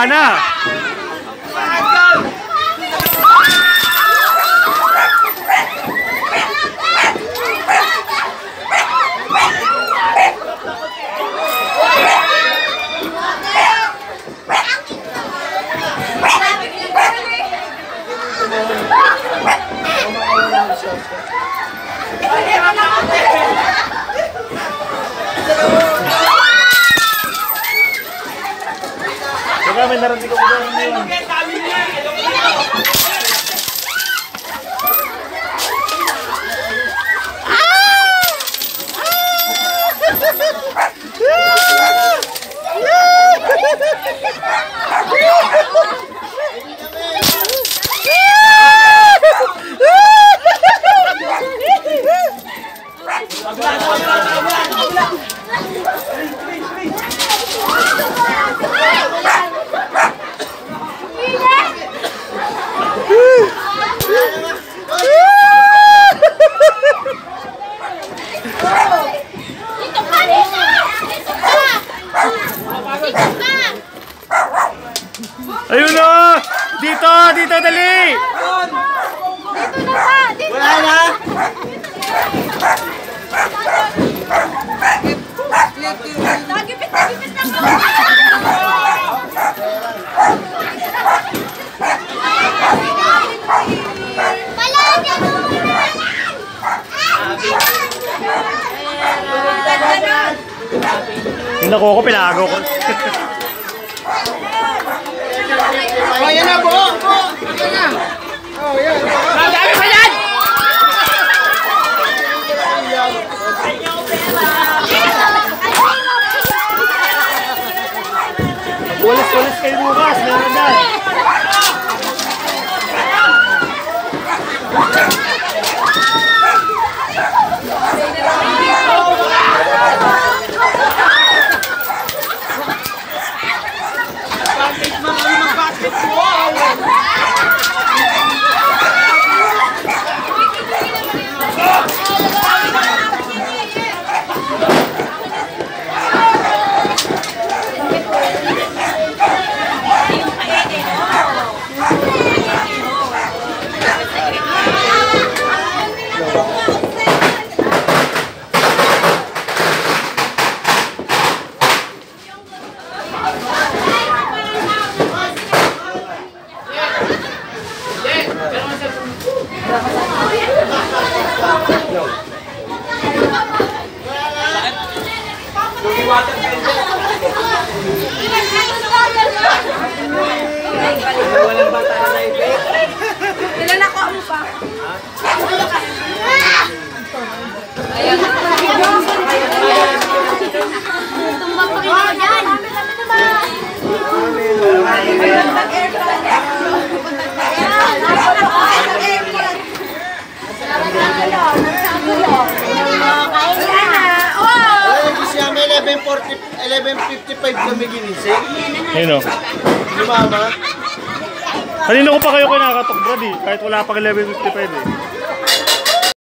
na. Saka may narating ko doon. Ayun o! Dito! Dito! Dali! Dito na ba? Dito! Wala na! Nagipit na ka! Palagi mo! Yung nakuha ko, pinaagaw ko. Oh, yan na, buo! Yan na! Oh, yan! Madami pa yan! Walis-walis kayo bukas. Meron na. Walang bata na naibig. Ilan ako mo pa? Ayan. Tumba pa kayo dyan. May 11:55 kami ginising. Ayun o. Si Mama. Kanina ko pa kayo kinakatok, Brad eh. Kahit wala pang 11:55 eh.